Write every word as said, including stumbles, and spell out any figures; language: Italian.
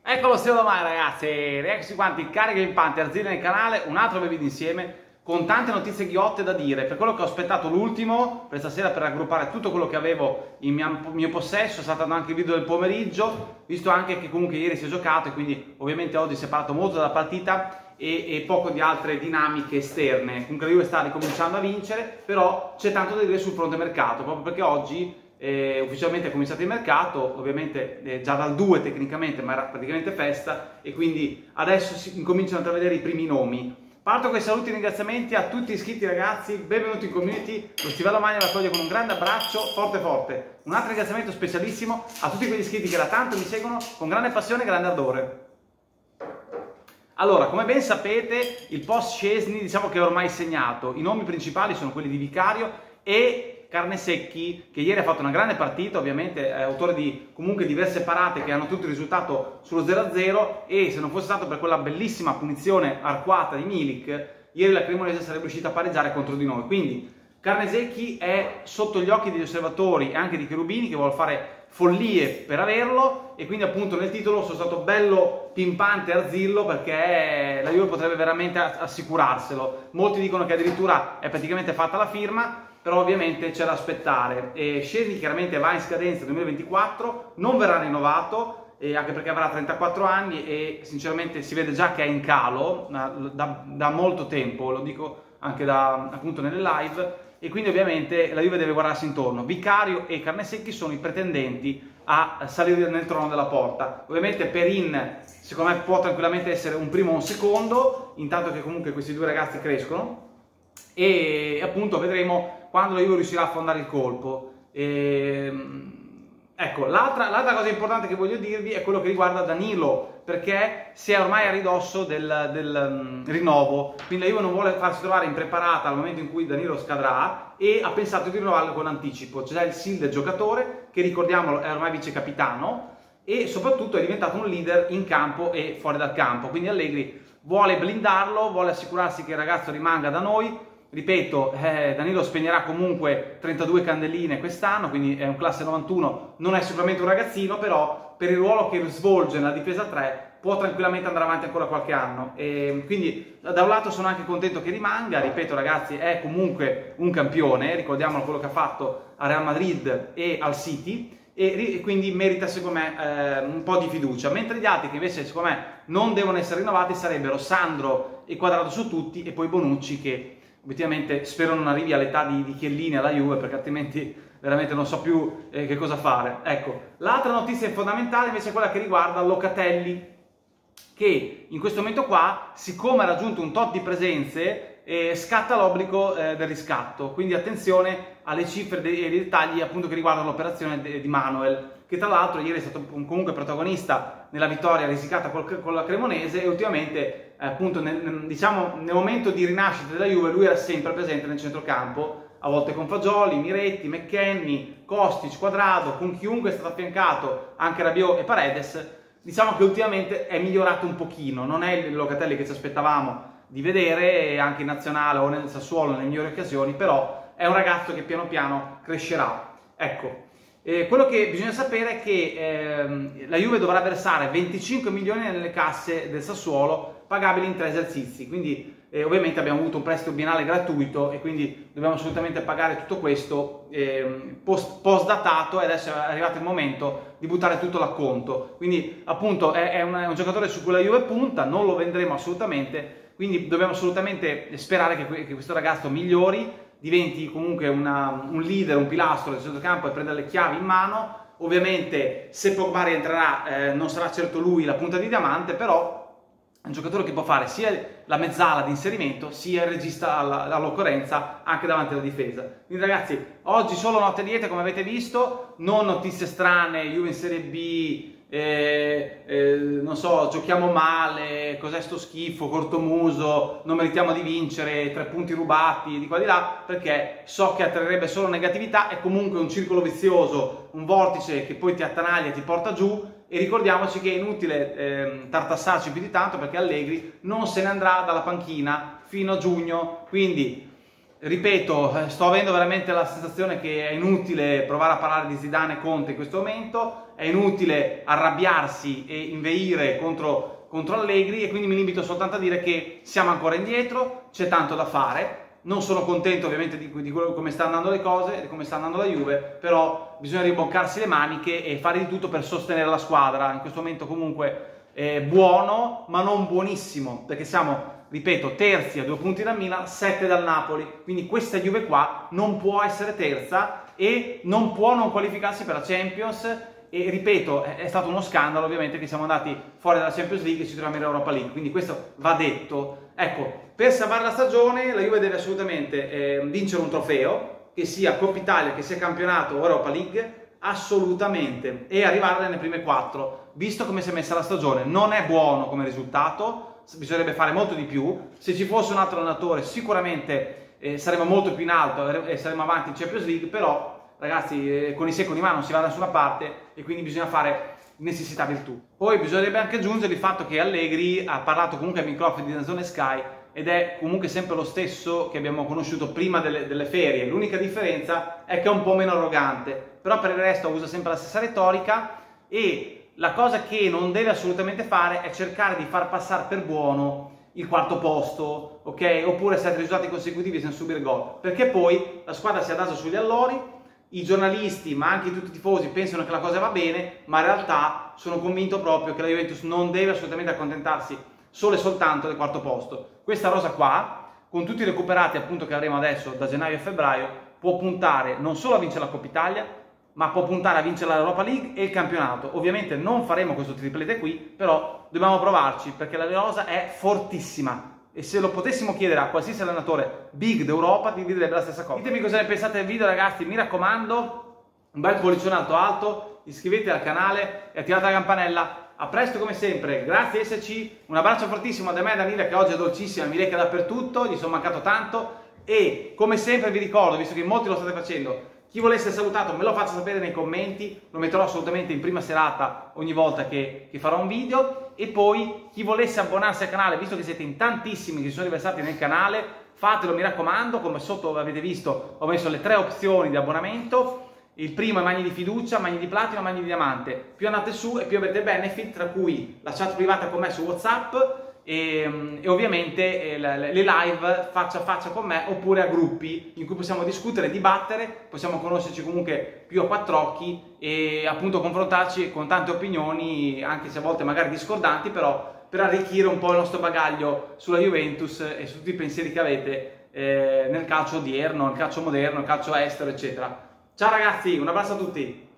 Eccolo sia domani ragazzi, rieccoci quanti, carica pimpante, Arzilla nel canale, un altro video insieme con tante notizie ghiotte da dire. Per quello che ho aspettato l'ultimo, per stasera, per raggruppare tutto quello che avevo in mia, mio possesso, è stato anche il video del pomeriggio, visto anche che comunque ieri si è giocato e quindi ovviamente oggi si è parlato molto della partita e, e poco di altre dinamiche esterne. Comunque la Juve sta ricominciando a vincere, però c'è tanto da dire sul fronte mercato, proprio perché oggi Eh, ufficialmente è cominciato il mercato, ovviamente eh, già dal due tecnicamente, ma era praticamente festa, e quindi adesso si incominciano a intravedere i primi nomi. Parto con i saluti e ringraziamenti a tutti gli iscritti ragazzi, benvenuti in community, lo Stivallo Magna vi accoglie con un grande abbraccio, forte forte. Un altro ringraziamento specialissimo a tutti quegli iscritti che da tanto mi seguono con grande passione e grande ardore. Allora, come ben sapete, il post Szczesny diciamo che è ormai segnato, i nomi principali sono quelli di Vicario e Carnesecchi, che ieri ha fatto una grande partita, ovviamente è autore di comunque diverse parate che hanno tutto il risultato sullo zero a zero, e se non fosse stato per quella bellissima punizione arcuata di Milik, ieri la Cremonese sarebbe riuscita a pareggiare contro di noi. Quindi Carnesecchi è sotto gli occhi degli osservatori e anche di Cherubini, che vuole fare follie per averlo, e quindi appunto nel titolo sono stato bello pimpante Arzillo, perché la Juve potrebbe veramente assicurarselo. Molti dicono che addirittura è praticamente fatta la firma, però ovviamente c'è da aspettare. E Szczesny chiaramente va in scadenza duemilaventiquattro, non verrà rinnovato, eh, anche perché avrà trentaquattro anni e sinceramente si vede già che è in calo da, da, da molto tempo, lo dico anche da, appunto nelle live, e quindi ovviamente la Juve deve guardarsi intorno. Vicario e Carnesecchi sono i pretendenti a salire nel trono della Porta. Ovviamente Perin secondo me può tranquillamente essere un primo o un secondo, intanto che comunque questi due ragazzi crescono, e appunto vedremo quando la Juve riuscirà a affondare il colpo. E, ecco, l'altra cosa importante che voglio dirvi è quello che riguarda Danilo, perché si è ormai a ridosso del, del um, rinnovo, quindi la Juve non vuole farsi trovare impreparata al momento in cui Danilo scadrà e ha pensato di rinnovarlo con anticipo. C'è già il S I L del giocatore, che ricordiamolo è ormai vice capitano e soprattutto è diventato un leader in campo e fuori dal campo, quindi Allegri vuole blindarlo, vuole assicurarsi che il ragazzo rimanga da noi. Ripeto, eh, Danilo spegnerà comunque trentadue candeline quest'anno, quindi è un classe novantuno, non è sicuramente un ragazzino, però per il ruolo che svolge nella difesa tre può tranquillamente andare avanti ancora qualche anno. E quindi da un lato sono anche contento che rimanga, ripeto ragazzi, è comunque un campione, ricordiamolo quello che ha fatto a Real Madrid e al City, e quindi merita secondo me eh, un po' di fiducia, mentre gli altri che invece secondo me non devono essere rinnovati sarebbero Sandro e Quadrado su tutti, e poi Bonucci, che obiettivamente spero non arrivi all'età di, di Chiellini alla Juve, perché altrimenti veramente non so più eh, che cosa fare. Ecco, l'altra notizia fondamentale invece è quella che riguarda Locatelli, che in questo momento qua, siccome ha raggiunto un tot di presenze, eh, scatta l'obbligo eh, del riscatto, quindi attenzione alle cifre e ai dettagli appunto che riguardano l'operazione di Manuel, che tra l'altro ieri è stato comunque protagonista nella vittoria risicata col, con la Cremonese, e ultimamente eh, appunto nel, diciamo, nel momento di rinascita della Juve lui era sempre presente nel centrocampo, a volte con Fagioli, Miretti, McKennie, Kostic, Quadrado, con chiunque è stato affiancato, anche Rabiot e Paredes. Diciamo che ultimamente è migliorato un pochino, non è il Locatelli che ci aspettavamo di vedere anche in nazionale o nel Sassuolo nelle migliori occasioni, però è un ragazzo che piano piano crescerà. Ecco, eh, quello che bisogna sapere è che eh, la Juve dovrà versare venticinque milioni nelle casse del Sassuolo, pagabili in tre esercizi, quindi eh, ovviamente abbiamo avuto un prestito biennale gratuito e quindi dobbiamo assolutamente pagare tutto questo eh, post, post datato, e adesso è arrivato il momento di buttare tutto l'acconto. Quindi appunto è, è, un, è un giocatore su cui la Juve punta, non lo vendremo assolutamente, quindi dobbiamo assolutamente sperare che, che questo ragazzo migliori, diventi comunque una, un leader, un pilastro del centrocampo e prenda le chiavi in mano. Ovviamente se Pogba rientrerà eh, non sarà certo lui la punta di diamante, però è un giocatore che può fare sia la mezzala di inserimento sia il regista all'occorrenza anche davanti alla difesa. Quindi ragazzi, oggi solo notte liete come avete visto, non notizie strane, Juve in Serie B, eh, eh, non so, giochiamo male, cos'è sto schifo, cortomuso, non meritiamo di vincere, tre punti rubati di qua di là, perché so che attrarrebbe solo negatività, è comunque un circolo vizioso, un vortice che poi ti attanaglia e ti porta giù. E ricordiamoci che è inutile eh, tartassarci più di tanto, perché Allegri non se ne andrà dalla panchina fino a giugno, quindi ripeto, sto avendo veramente la sensazione che è inutile provare a parlare di Zidane e Conte in questo momento, è inutile arrabbiarsi e inveire contro, contro Allegri, e quindi mi limito soltanto a dire che siamo ancora indietro, c'è tanto da fare. Non sono contento ovviamente di, di quello, come stanno andando le cose, di come sta andando la Juve, però bisogna rimboccarsi le maniche e fare di tutto per sostenere la squadra. In questo momento comunque è buono, ma non buonissimo, perché siamo, ripeto, terzi a due punti dal Milan, sette dal Napoli, quindi questa Juve qua non può essere terza e non può non qualificarsi per la Champions. E ripeto, è stato uno scandalo ovviamente che siamo andati fuori dalla Champions League e ci troviamo in Europa League, quindi questo va detto. Ecco, per salvare la stagione la Juve deve assolutamente eh, vincere un trofeo, che sia Coppa Italia, che sia campionato o Europa League, assolutamente, e arrivare nelle prime quattro. Visto come si è messa la stagione, non è buono come risultato, bisognerebbe fare molto di più. Se ci fosse un altro allenatore sicuramente eh, saremmo molto più in alto e saremmo avanti in Champions League, però ragazzi, eh, con i secoli in mano non si va da nessuna parte e quindi bisogna fare necessità virtù. Poi bisognerebbe anche aggiungere il fatto che Allegri ha parlato comunque ai microfoni di Zone Sky ed è comunque sempre lo stesso che abbiamo conosciuto prima delle, delle ferie. L'unica differenza è che è un po' meno arrogante, però per il resto usa sempre la stessa retorica, e la cosa che non deve assolutamente fare è cercare di far passare per buono il quarto posto, ok? Oppure sette risultati consecutivi senza subire gol, perché poi la squadra si adasa sugli allori. I giornalisti, ma anche tutti i tifosi, pensano che la cosa va bene, ma in realtà sono convinto proprio che la Juventus non deve assolutamente accontentarsi solo e soltanto del quarto posto. Questa rosa qua, con tutti i recuperati appunto che avremo adesso da gennaio a febbraio, può puntare non solo a vincere la Coppa Italia, ma può puntare a vincere l'Europa League e il campionato. Ovviamente non faremo questo triplete qui, però dobbiamo provarci, perché la rosa è fortissima. E se lo potessimo chiedere a qualsiasi allenatore big d'Europa, ti direbbe la stessa cosa. Ditemi cosa ne pensate del video, ragazzi, mi raccomando, un bel pollicione alto alto, iscrivetevi al canale e attivate la campanella. A presto come sempre, grazie S C, un abbraccio fortissimo da me e da Nila, che oggi è dolcissima, mi reca dappertutto, gli sono mancato tanto, e come sempre vi ricordo, visto che molti lo state facendo, chi volesse salutato me lo faccia sapere nei commenti, lo metterò assolutamente in prima serata ogni volta che, che farò un video. E poi chi volesse abbonarsi al canale, visto che siete in tantissimi che sono riversati nel canale, fatelo, mi raccomando. Come sotto avete visto ho messo le tre opzioni di abbonamento. Il primo è Magni di Fiducia, Magni di Platino, Magni di Diamante. Più andate su e più avete benefit, tra cui la chat privata con me su WhatsApp e, e ovviamente le live faccia a faccia con me, oppure a gruppi in cui possiamo discutere, dibattere, possiamo conoscerci comunque più a quattro occhi e appunto confrontarci con tante opinioni, anche se a volte magari discordanti, però per arricchire un po' il nostro bagaglio sulla Juventus e su tutti i pensieri che avete eh, nel calcio odierno, nel calcio moderno, nel calcio estero, eccetera. Ciao ragazzi, un abbraccio a tutti!